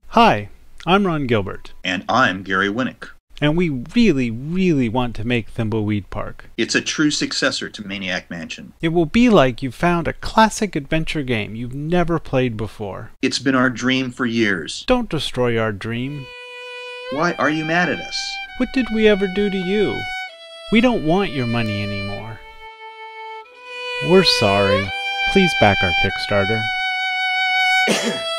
Hi, I'm Ron Gilbert, And I'm Gary Winnick. and we really want to make Thimbleweed Park. It's a true successor to Maniac Mansion. It will be like you found a classic adventure game you've never played before. It's been our dream for years. Don't destroy our dream. Why are you mad at us? What did we ever do to you? We don't want your money anymore. We're sorry. Please back our Kickstarter.